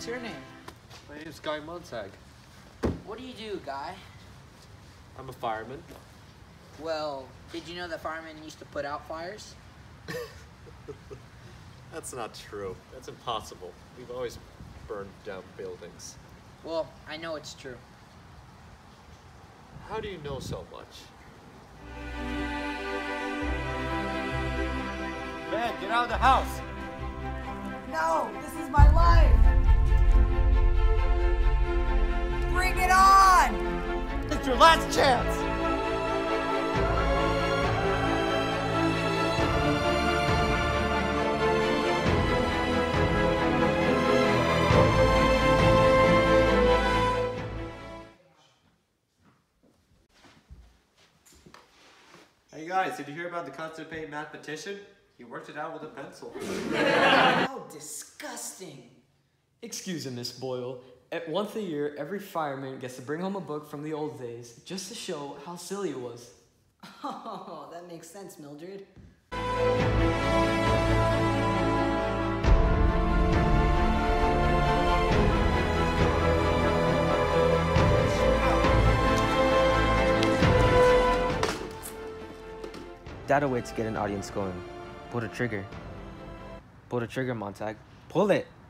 what's your name? My name's Guy Montag. What do you do, Guy? I'm a fireman. Well, did you know that firemen used to put out fires? That's not true. That's impossible. We've always burned down buildings. Well, I know it's true. How do you know so much? Man, get out of the house! No, this is my life! Bring it on! It's your last chance! Hey guys, did you hear about the constipated mathematician? He worked it out with a pencil. How disgusting! Excuse me, Miss Boyle. At once a year, every fireman gets to bring home a book from the old days just to show how silly it was. Oh, that makes sense, Mildred. That a way to get an audience going. Pull the trigger. Pull the trigger, Montag. Pull it!